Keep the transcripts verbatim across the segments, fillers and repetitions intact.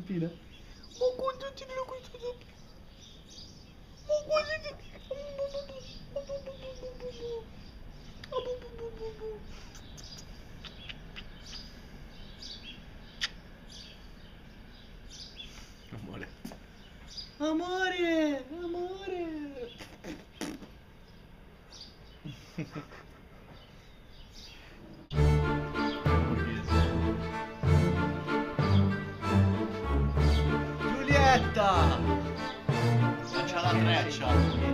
Respira. Oh, quanto ti lo questo dopo. Oh, quanto ti... Amore. Amore, amore. Giulietta! Lancia la treccia.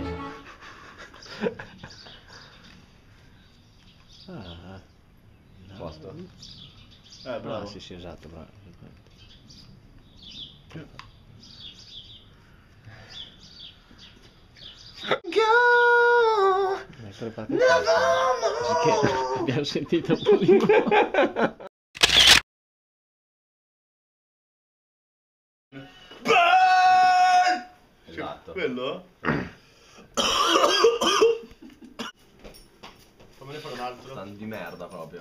Ah, Posto? Eh, bravo. ah, sì, sì, esatto, bravo. Go! Mi hai preparato il passo, così che abbiamo sentito un po' di Burn! Esatto. Quello? Fammene fare un altro. Stanno di merda proprio.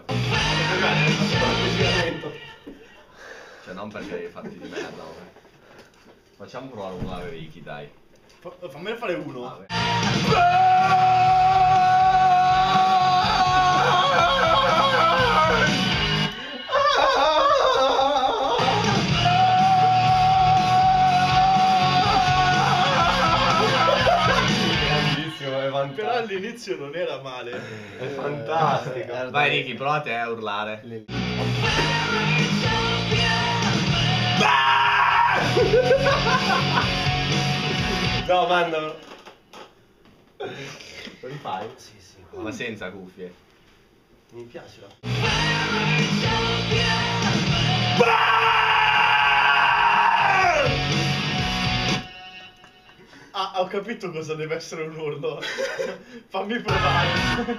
Cioè non perché hai fatti di merda. Vabbè. Facciamo provare un a Ricky, dai. Fa fammene fare uno. Vabbè. Grandissimo, è fantastico. Però all'inizio non era male. È fantastico. Eh, Vai Ricky, prova te a urlare. No, mandalo. Lo rifai? Sì, sì. Ma senza cuffie. Mi piace la... Ah, ho capito cosa deve essere un urlo. Fammi provare.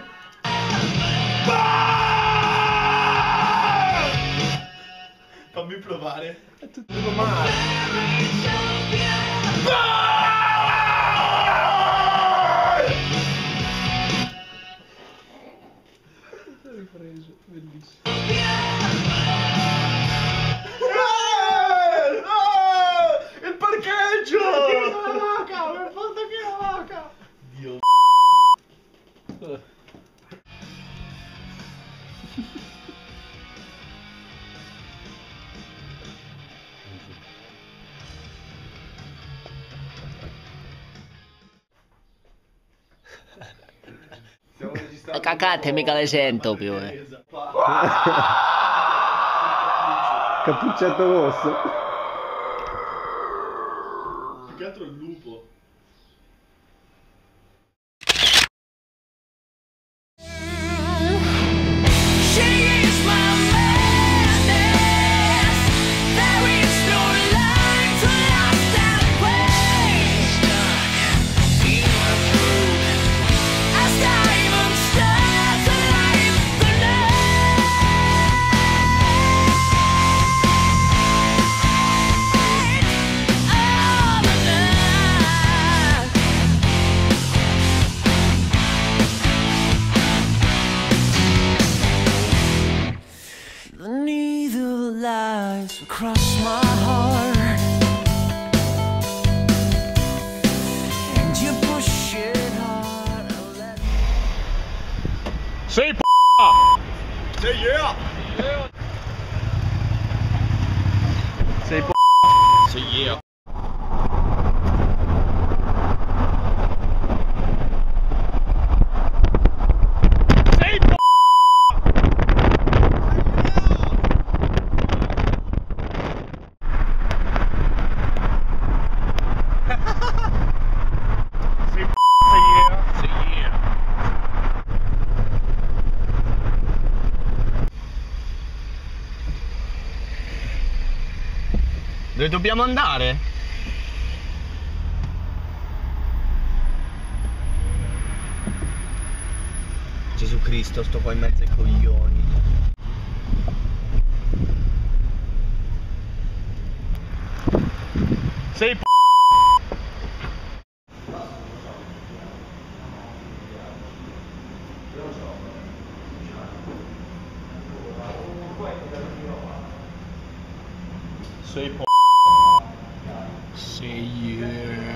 Fammi provare. È tutto male. Ripreso, bellissimo. Il parcheggio! La vaca! Mi ha fatto anche la vaca! Dio. Stiamo registrando. Cacate, mica le sento più, eh. Cappuccetto rosso. Più che altro il lupo. Across my heart, and you push it hard. Let Sei p***a! Say yeah! Sei p***a! Say yeah! Sei p***a! Dove dobbiamo andare? Gesù Cristo, sto qua in mezzo ai coglioni. Sei p***a! Sei p***a! See you.